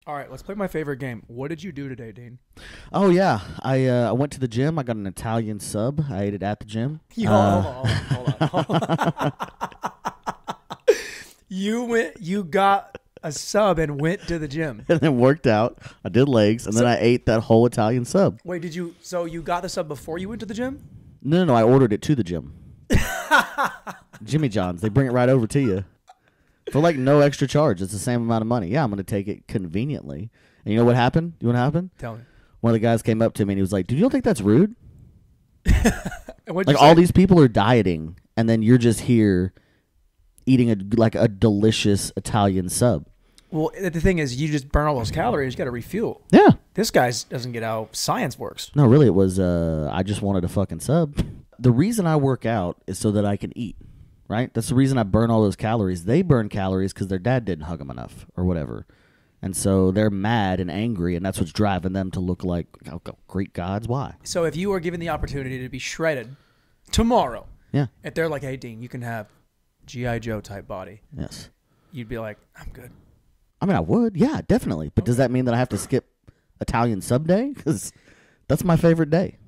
All right, let's play my favorite game. What did you do today, Dean? Oh yeah, I went to the gym. I got an Italian sub. I ate it at the gym. Hold on. You got a sub and went to the gym. And then worked out. I did legs, and then I ate that whole Italian sub. Wait, so you got the sub before you went to the gym? No, I ordered it to the gym. Jimmy John's. They bring it right over to you for like no extra charge. It's the same amount of money. Yeah, I'm gonna take it conveniently. And you know what happened? You know what happened? Tell me. One of the guys came up to me and he was like, "Dude, you don't think that's rude? Like all these people are dieting, and then you're just here eating a delicious Italian sub." Well, the thing is, you just burn all those calories. You got to refuel. Yeah. This guy doesn't get how science works. No, really, it was. I just wanted a fucking sub. The reason I work out is so that I can eat. Right? That's the reason I burn all those calories. They burn calories because their dad didn't hug them enough or whatever. And so they're mad and angry, and that's what's driving them to look like, oh, Greek gods. Why? So if you were given the opportunity to be shredded tomorrow, yeah, if they're like, hey, Dean, you can have G.I. Joe type body, yes, you'd be like, I'm good. I mean, I would. Yeah, definitely. But does that mean that I have to skip Italian sub day? Because that's my favorite day.